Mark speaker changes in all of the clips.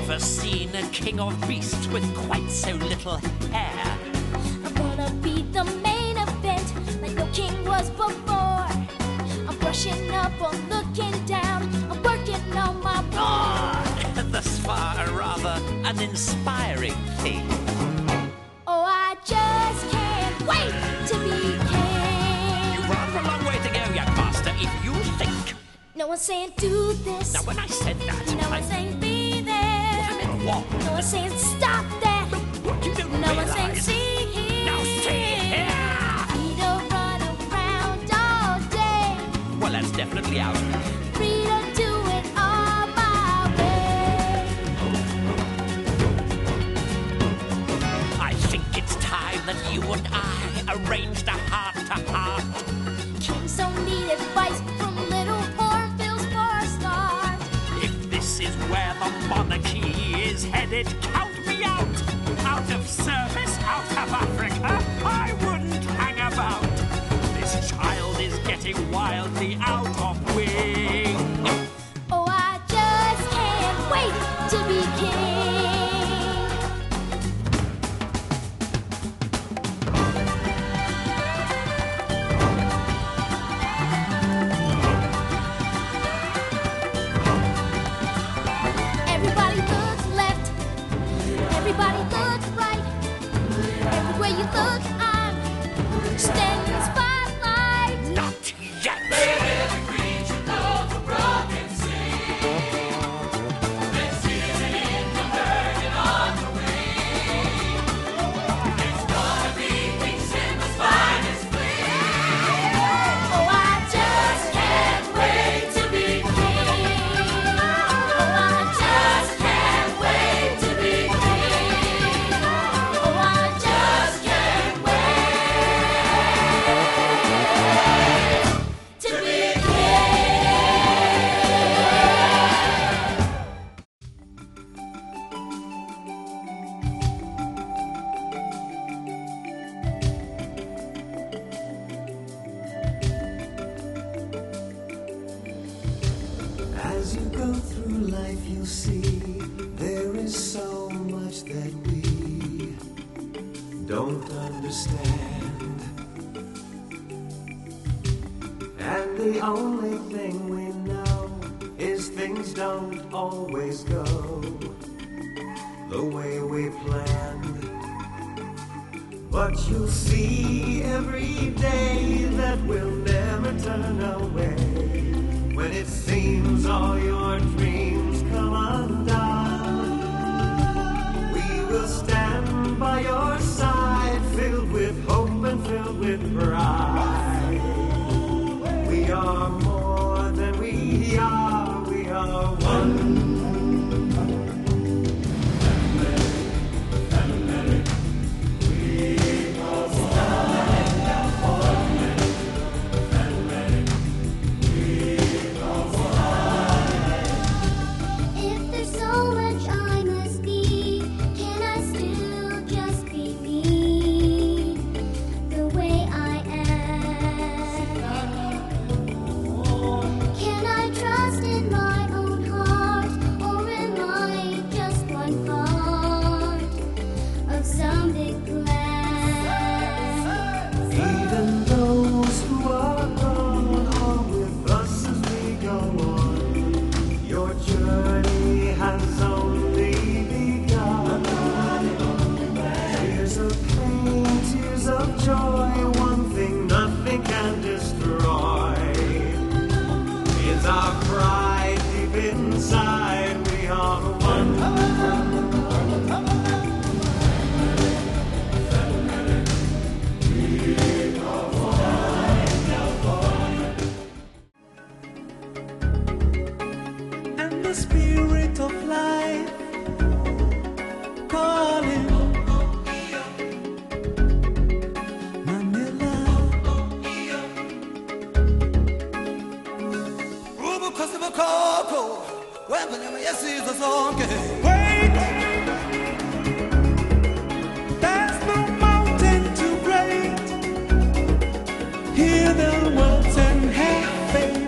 Speaker 1: never seen a king of beasts with quite so little hair.
Speaker 2: I'm gonna be the main event like no king was before. I'm brushing up or looking down. I'm working on my roar.
Speaker 1: Thus far, a rather uninspiring thing.
Speaker 2: Oh, I just can't wait to be king.
Speaker 1: You've rather a long way to go, young master, if you think.
Speaker 2: No one's saying do this.
Speaker 1: Now, when I said that,
Speaker 2: No one's saying be there.
Speaker 1: I meant what?
Speaker 2: No one's saying stop that.
Speaker 1: What you don't
Speaker 2: No one's saying
Speaker 1: realize.
Speaker 2: see here.
Speaker 1: Now, see here!
Speaker 2: Free to run around all day.
Speaker 1: Well, that's definitely out.
Speaker 2: Free to do it all my way.
Speaker 1: I think it's time that you and I arranged a heart-to-heart.
Speaker 2: Kings don't need advice from little Orville's for a start.
Speaker 1: If this is where the monarchy is headed, count me out. Out of service, out of Africa, I wouldn't hang about. This child is getting wildly out of wing.
Speaker 2: Oh, I just can't wait to be king. Everybody look left. Everybody look right. Everywhere you look, I'm standing spotlight.
Speaker 1: Not yet.
Speaker 2: Oh, I just can't wait to be king. Oh, I just can't wait to be king. Oh, I just can't wait to be
Speaker 3: As you go through life, you'll see there is so much that we don't understand. And the only thing we know is things don't always go the way we planned. But you'll see every day that we'll never turn away. When it seems all your dreams come undone, we will stand by your side, filled with hope and filled with pride. We are more than we are one.
Speaker 2: If there's so much I must be, can I still just be me, the way I am? Can I trust in my own heart, or am I just one part of some big plan?
Speaker 3: Even those who are gone are with us as we go on. Your journey has only begun. Tears of pain, tears of joy, one thing nothing can destroy is our pride deep inside. We are one. And the spirit of life calling Manila. Wait, there's no mountain too great. Hear the words and have faith.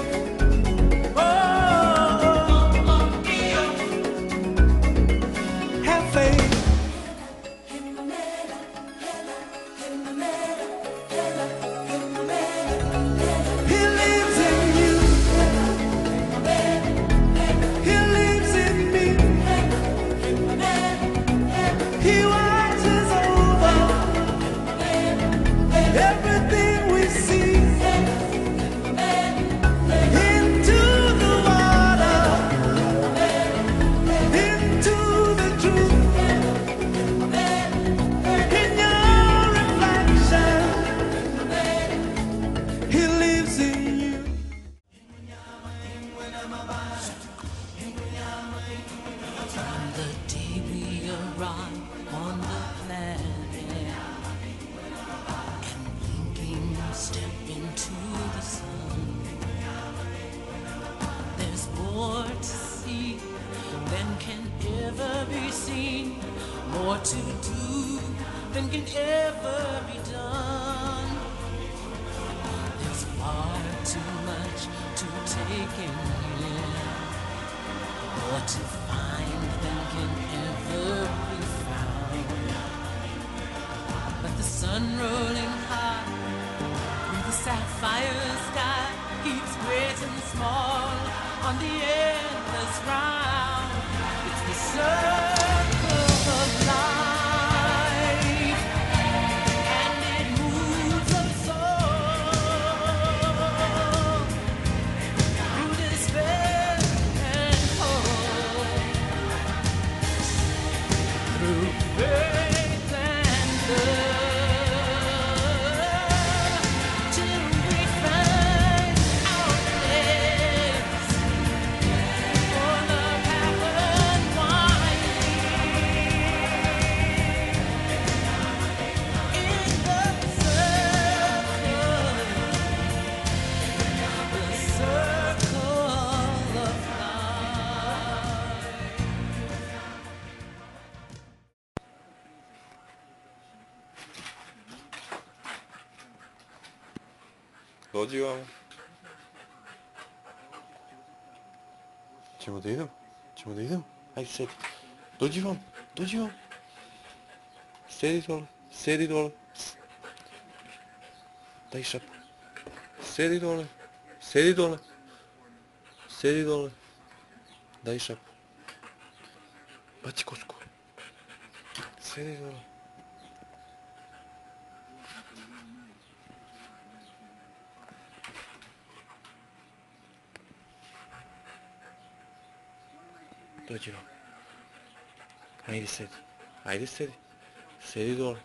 Speaker 4: The day we arrive on the planet and blinking step into the sun, there's more to see than can ever be seen, more to do than can ever be done. There's far too much to take in here, more to find than can ever be found. But the sun rolling high through the sapphire sky keeps great and small on the endless round. It's the circle of life, and it moves us all through despair and hope, through faith and love, till we find our place on the path unwinding in the circle of life.
Speaker 5: 너지왕 Timodeiro? Timodeiro? Aí sede. Dodivam. Sedi dole. Daj šapu. Sedi dole. Daj šapu. Baci kosku. Sedi dole. Dođi vam. Ajde sedi. Sedi dole.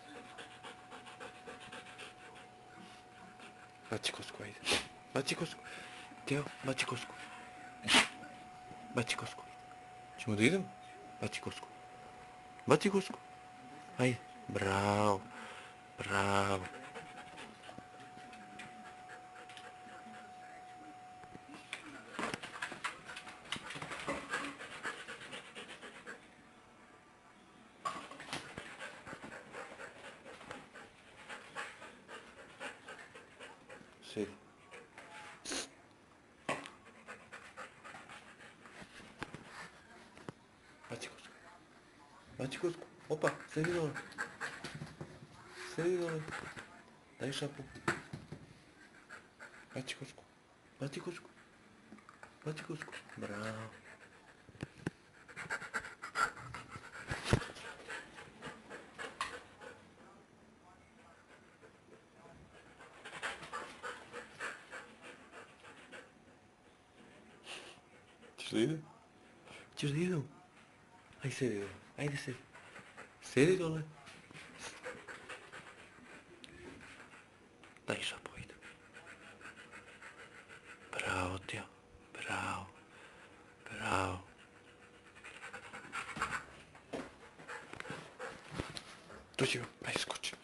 Speaker 5: Baci kosku, ajde. Baci kosku. Teo, baci kosku. Ćemo da idemo? Baci kosku. Ajde. Bravo. Sedi. Baci kosku. Opa, sedi dole. Daj šapu. Baci kosku. Bravo. Ćeš da idem? Ajde sedi. Sedi dole. Daj šapu, ajde. Bravo, Teo. Bravo. Dođi vam, ajde skoči.